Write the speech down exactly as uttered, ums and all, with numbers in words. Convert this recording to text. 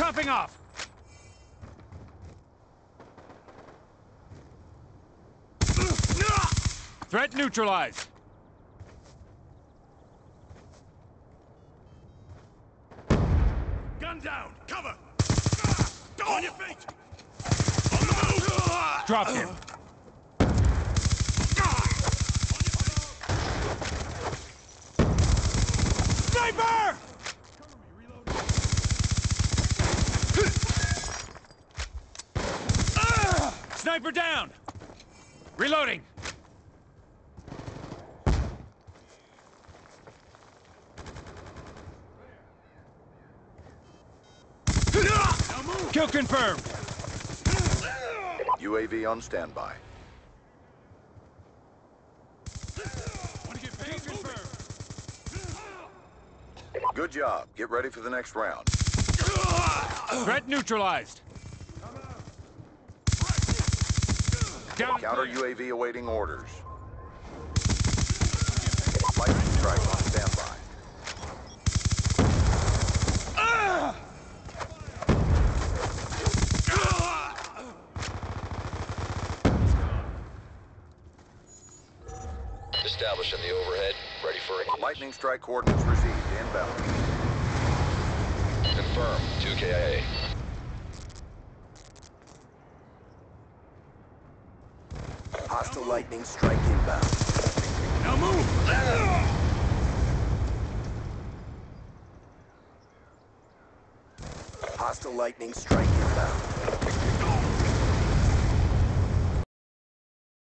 chopping off! Threat neutralized! Gun down! Cover! On your feet! On the move! Dropped him. Sniper! Sniper down! Reloading! Kill confirmed! U A V on standby. Want to get paid? Confirmed. Good job. Get ready for the next round. Threat neutralized. Down. Counter U A V awaiting orders. Lightning strike on standby. Establishing the overhead, ready for it. Lightning strike coordinates received. Inbound. Confirm, two K I A. Hostile lightning strike inbound. Now move! Hostile lightning strike inbound.